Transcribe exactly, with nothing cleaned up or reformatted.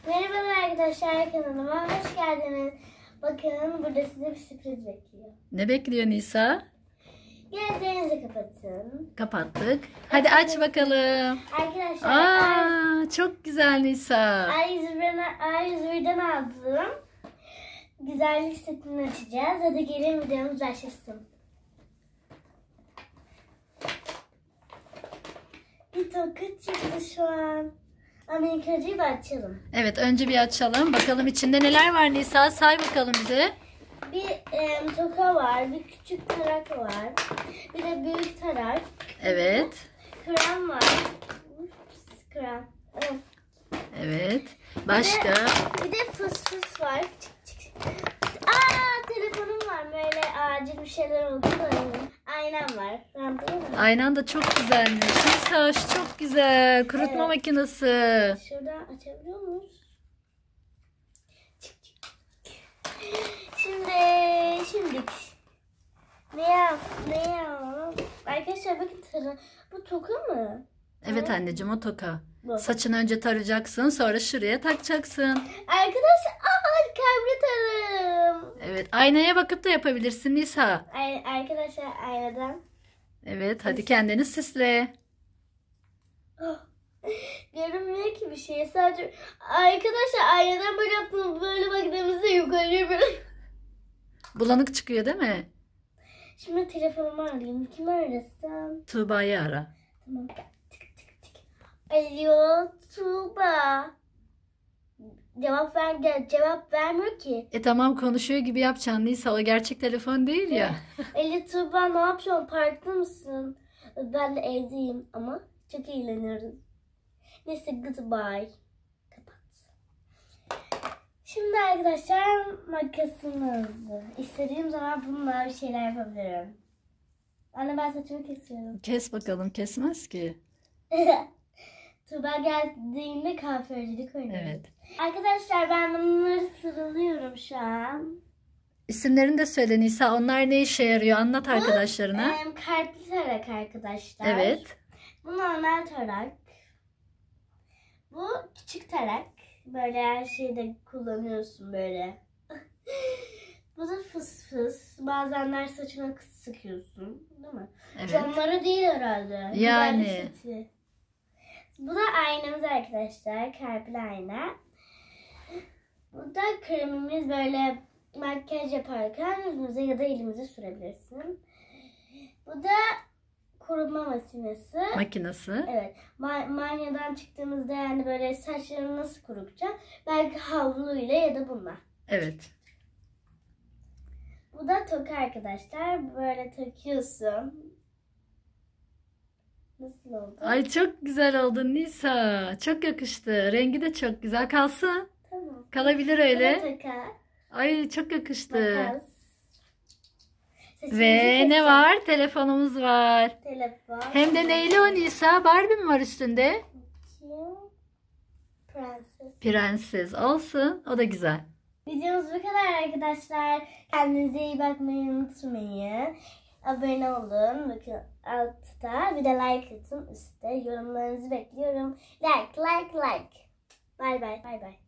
Merhabalar arkadaşlar, kanalıma hoş geldiniz. Bakın burada size bir sürpriz bekliyor. Ne bekliyor Nisa? Gözlerinizi kapatın. Kapattık. Hadi aç bakalım. Arkadaşlar Aa, çok güzel Nisa. A yüz birden aldım. Güzellik setini açacağız. Hadi gelin videomuz başlasın. Bir toka çıktı şu an. Ama ilk önce bir açalım. Evet, önce bir açalım. Bakalım içinde neler var Nisa? Say bakalım bize. Bir e, toka var, bir küçük tarak var, bir de büyük tarak. Evet. Krem var. Ups, krem. Evet. Evet. Başka? Bir de, bir de fıs fıs var. Çık çık. Aa, telefonum var. Böyle acil bir şeyler oldu da. Aynam var. Aynan da çok güzelmiş. Nisa şu çok güzel. Kurutma Evet. makinesi. Şuradan açabiliyor muyuz? Çık çık. Şimdi, şimdi ne yap, ne yap? Arkadaşlar bakın tara. Bu toka mı? Evet anneciğim, o toka. Bu. Saçını önce tarayacaksın, sonra şuraya takacaksın. Arkadaşlar, aa, kalbi tarım. Evet, aynaya bakıp da yapabilirsin Nisa. Ay, arkadaşlar aynadan. Evet, hadi kendini süsle. Oh, görünmüyor ki bir şey. Sadece arkadaşlar aynadan böyle yaptım. Böyle baktığımızda yukarıya böyle. Bulanık çıkıyor değil mi? Şimdi telefonumu arayayım. Kimi arasam? Tuğba'yı ara. Tamam. Tık tık tık. Alo Tuğba. Cevap ver gel. Cevap vermiyor ki. E tamam, konuşuyor gibi yapacaksın Nisa. O gerçek telefon değil ya. Alo Tuğba, ne yapıyorsun? Parkta mısın? Ben de evdeyim ama çok eğleniyoruz. Neyse, goodbye. Kapat. Şimdi arkadaşlar makasımız. İstediğim zaman bununla bir şeyler yapabilirim. Anne, ben saçımı kesiyorum. Kes bakalım, kesmez ki. Tuğba geldiğinde kahvecilik oynarız. Evet. Arkadaşlar ben bunları sıralıyorum şu an. İsimlerini de söyle Nisa. Onlar ne işe yarıyor? Anlat arkadaşlarına. Bu kalpli tarak arkadaşlar. Evet. Bu normal tarak. Bu küçük tarak. Böyle her şeyde kullanıyorsun böyle. Bu da fıs fıs. Bazenler saçına sıkıyorsun. Değil mi? Evet. Camları değil herhalde. Yani. Güzellik seti. Bu da aynamız arkadaşlar. Kalpli ayna. Bu da kremimiz, böyle makyaj yaparken yüzümüze ya da elimize sürebilirsin. Bu da kurutma makinesi. Makinesi. Evet. Ma- banyodan çıktığımızda yani böyle saçlarını nasıl kurutacağım? Belki havluyla ya da bununla. Evet. Bu da toka arkadaşlar. Böyle takıyorsun. Nasıl oldu? Ay çok güzel oldun Nisa. Çok yakıştı. Rengi de çok güzel. Kalsın. Tamam. Kalabilir Bu da öyle. toka. Ay çok yakıştı. Makas. Saçımızı Ve keseceğim. ne var? Telefonumuz var. Telefon. Hem de neyli o Nisa? Barbie mi var üstünde? Kim? Prenses. Prenses olsun. O da güzel. Videomuz bu kadar arkadaşlar. Kendinize iyi bakmayı unutmayın. Abone olun. Bakın altta. Bir de like atın üstte. Yorumlarınızı bekliyorum. Like, like, like. Bye bye. Bye bye.